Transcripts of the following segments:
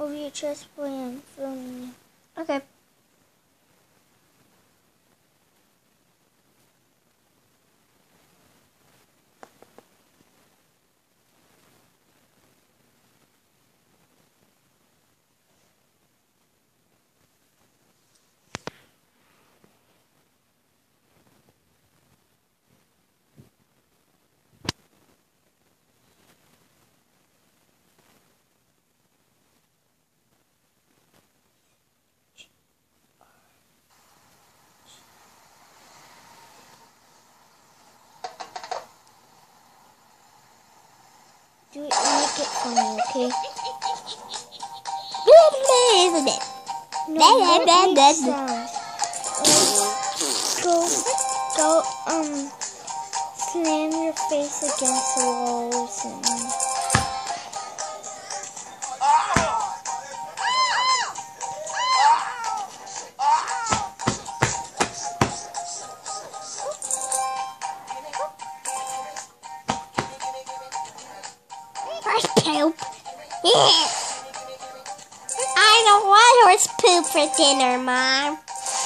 Move your chest plate and film me. Okay. Do it, make it for me, okay? No, don't make sounds. Go, slam your face against the walls and... Horse poop. I don't want horse poop for dinner, Mom.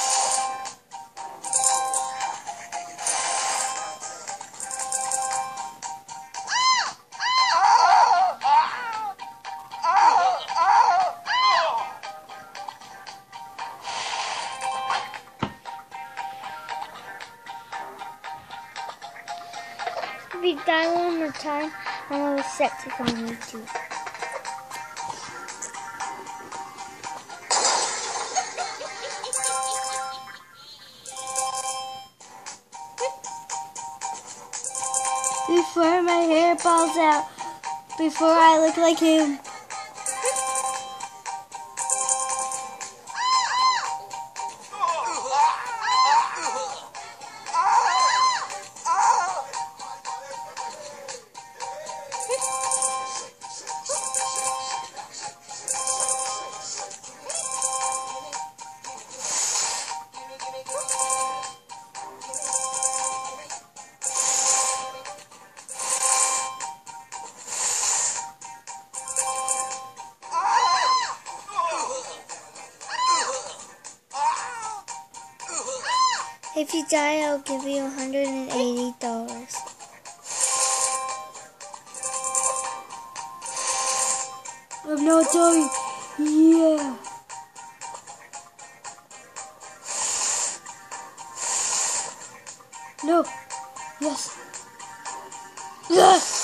If you die one more time, I'm going to set this on YouTube. Before my hair falls out, before I look like him. If you die, I'll give you $180. I'm not dying. Yeah. No. Yes. Yes.